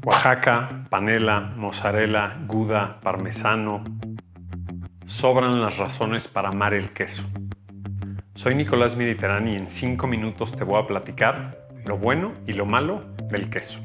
Oaxaca, panela, mozzarella, gouda, parmesano. Sobran las razones para amar el queso. Soy Nicolás Mediterrani y en 5 minutos te voy a platicar lo bueno y lo malo del queso.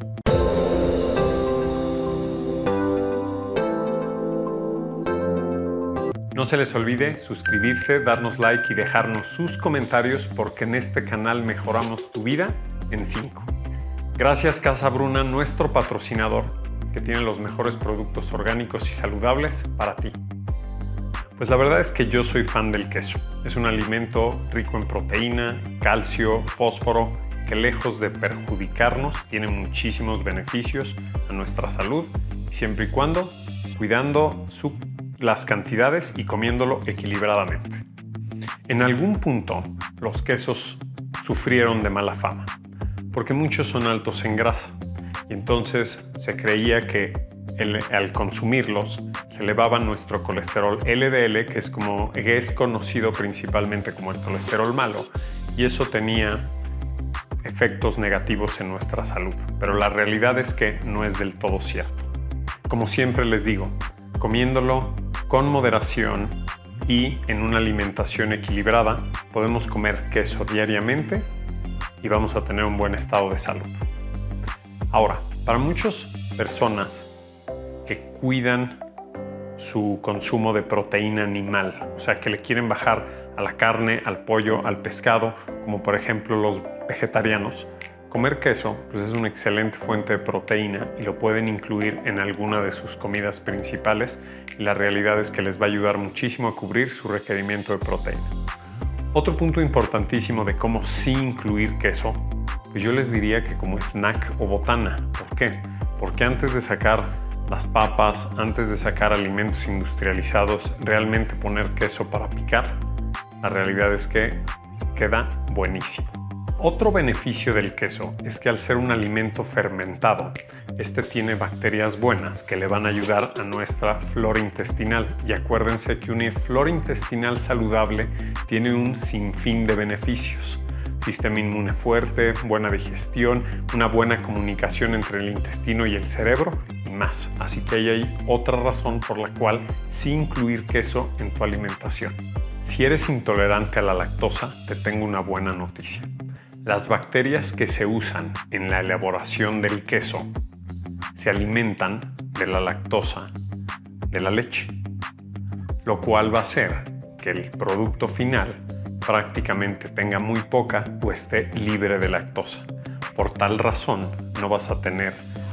No se les olvide suscribirse, darnos like y dejarnos sus comentarios porque en este canal mejoramos tu vida en 5. Gracias Casa Bruna, nuestro patrocinador, que tiene los mejores productos orgánicos y saludables para ti. Pues la verdad es que yo soy fan del queso. Es un alimento rico en proteína, calcio, fósforo, que lejos de perjudicarnos, tiene muchísimos beneficios a nuestra salud, siempre y cuando cuidando las cantidades y comiéndolo equilibradamente. En algún punto, los quesos sufrieron de mala fama, porque muchos son altos en grasa, y entonces se creía que al consumirlos se elevaba nuestro colesterol LDL, que es conocido principalmente como el colesterol malo, y eso tenía efectos negativos en nuestra salud. Pero la realidad es que no es del todo cierto. Como siempre les digo, comiéndolo con moderación y en una alimentación equilibrada, podemos comer queso diariamente y vamos a tener un buen estado de salud. Ahora, para muchas personas que cuidan su consumo de proteína animal, o sea, que le quieren bajar a la carne, al pollo, al pescado, como por ejemplo los vegetarianos, comer queso pues es una excelente fuente de proteína y lo pueden incluir en alguna de sus comidas principales, y la realidad es que les va a ayudar muchísimo a cubrir su requerimiento de proteína. Otro punto importantísimo de cómo sí incluir queso, pues yo les diría que como snack o botana. ¿Por qué? Porque antes de sacar las papas, antes de sacar alimentos industrializados, realmente poner queso para picar, la realidad es que queda buenísimo. Otro beneficio del queso es que al ser un alimento fermentado, este tiene bacterias buenas que le van a ayudar a nuestra flora intestinal. Y acuérdense que una flora intestinal saludable tiene un sinfín de beneficios. Sistema inmune fuerte, buena digestión, una buena comunicación entre el intestino y el cerebro y más. Así que ahí hay otra razón por la cual sí incluir queso en tu alimentación. Si eres intolerante a la lactosa, te tengo una buena noticia. Las bacterias que se usan en la elaboración del queso se alimentan de la lactosa de la leche, lo cual va a hacer que el producto final prácticamente tenga muy poca o esté libre de lactosa. Por tal razón no vas a tener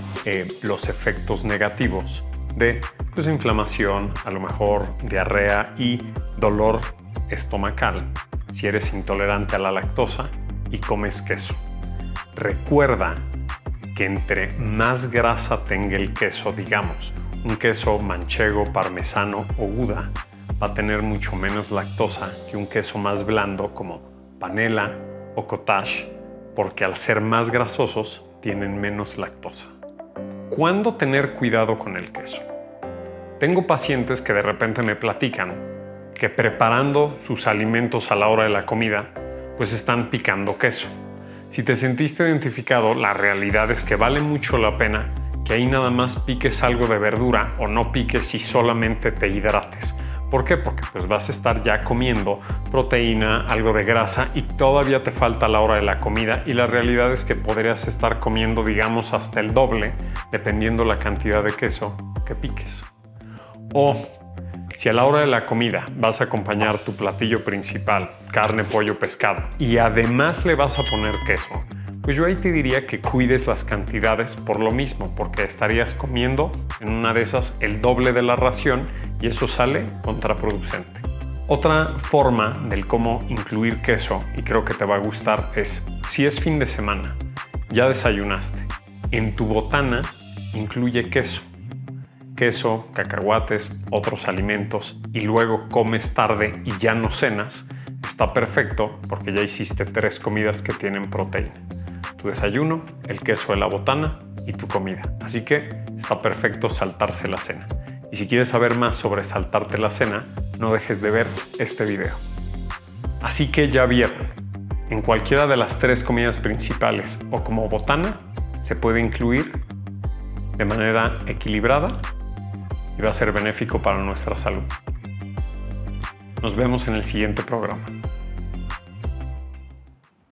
los efectos negativos de inflamación, a lo mejor diarrea y dolor estomacal si eres intolerante a la lactosa y comes queso. Recuerda que entre más grasa tenga el queso, digamos, un queso manchego, parmesano o gouda, va a tener mucho menos lactosa que un queso más blando como panela o cottage, porque al ser más grasosos tienen menos lactosa. ¿Cuándo tener cuidado con el queso? Tengo pacientes que de repente me platican que preparando sus alimentos a la hora de la comida, pues están picando queso. Si te sentiste identificado, la realidad es que vale mucho la pena que ahí nada más piques algo de verdura o no piques y solamente te hidrates. ¿Por qué? Porque pues vas a estar ya comiendo proteína, algo de grasa y todavía te falta la hora de la comida, y la realidad es que podrías estar comiendo, digamos, hasta el doble dependiendo la cantidad de queso que piques. O si a la hora de la comida vas a acompañar tu platillo principal, carne, pollo, pescado, y además le vas a poner queso, pues yo ahí te diría que cuides las cantidades por lo mismo, porque estarías comiendo en una de esas el doble de la ración y eso sale contraproducente. Otra forma del cómo incluir queso, y creo que te va a gustar, es si es fin de semana, ya desayunaste, en tu botana incluye queso. Queso, cacahuates, otros alimentos, y luego comes tarde y ya no cenas, está perfecto porque ya hiciste 3 comidas que tienen proteína. Tu desayuno, el queso de la botana y tu comida. Así que está perfecto saltarse la cena. Y si quieres saber más sobre saltarte la cena, no dejes de ver este video. Así que ya vieron, en cualquiera de las 3 comidas principales o como botana se puede incluir de manera equilibrada y va a ser benéfico para nuestra salud. Nos vemos en el siguiente programa.